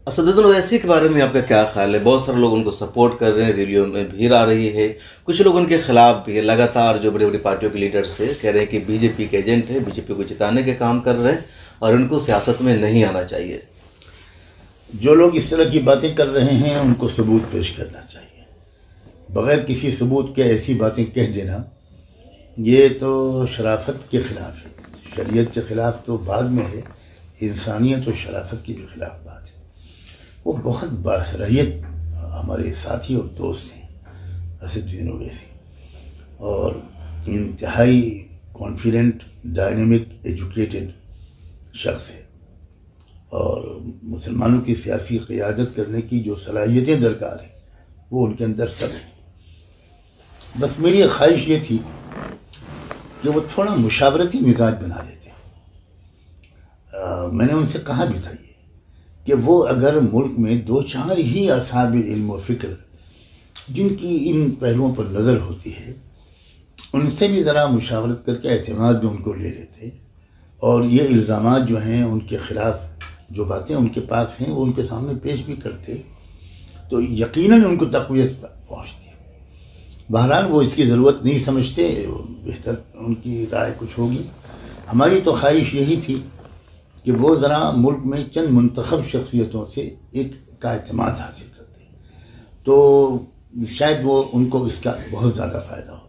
اسدالدین اویسی کے بارے میں آپ کا کیا خیال ہے؟ بہت سارے لوگ ان کو سپورٹ کر رہے ہیں، ریلیوں میں بھیڑ آ رہی ہے، کچھ لوگ ان کے خلاف بھی ہے، لگاتار جو بڑی بڑی پارٹیوں کے لیڈرز ہیں کہہ رہے ہیں کہ بی جے پی کے ایجنٹ ہیں، بی جے پی کو جتانے کے کام کر رہے ہیں اور ان کو سیاست میں نہیں آنا چاہیے۔ جو لوگ اس طرح کی باتیں کر رہے ہیں ان کو ثبوت پیش کرنا چاہیے۔ بغیر کسی ثبوت کے ایسی باتیں کہہ دینا یہ تو شرافت کے خلاف ہے۔ شریعت کے خلاف تو بعد میں ہے، انسانیت و شرافت کی بھی خلاف بات ہے۔ وہ بہت باصلاحیت ہمارے ساتھی اور دوست ہیں اسدالدین اویسی، اور انتہائی کانفیڈنٹ، ڈائنامک، ایجوکیٹڈ شخص ہے، اور مسلمانوں کی سیاسی قیادت کرنے کی جو صلاحیتیں درکار ہیں وہ ان کے اندر سب ہیں۔ بس میری خواہش یہ تھی کہ وہ تھوڑا مشاورتی مزاج بنا لیتے۔ میں نے ان سے کہا بھی تھا یہ کہ وہ اگر ملک میں دو چار ہی اصحاب علم و فکر جن کی ان پہلوؤں پر نظر ہوتی ہے ان سے بھی ذرا مشاورت کر کے اعتماد میں ان کو لے لیتے، اور یہ الزامات جو ہیں ان کے خلاف جو باتیں ان کے پاس ہیں وہ ان کے سامنے پیش بھی کرتے تو یقیناً ان کو تقویت پہنچتی۔ بہرحال وہ اس کی ضرورت نہیں سمجھتے، بہتر ان کی رائے کچھ ہوگی۔ ہماری تو خواہش یہی تھی کہ وہ ذرا ملک میں چند منتخب شخصیتوں سے ایک کا اعتماد حاصل کرتے، تو شاید وہ ان کو اس کا بہت زیادہ فائدہ ہو۔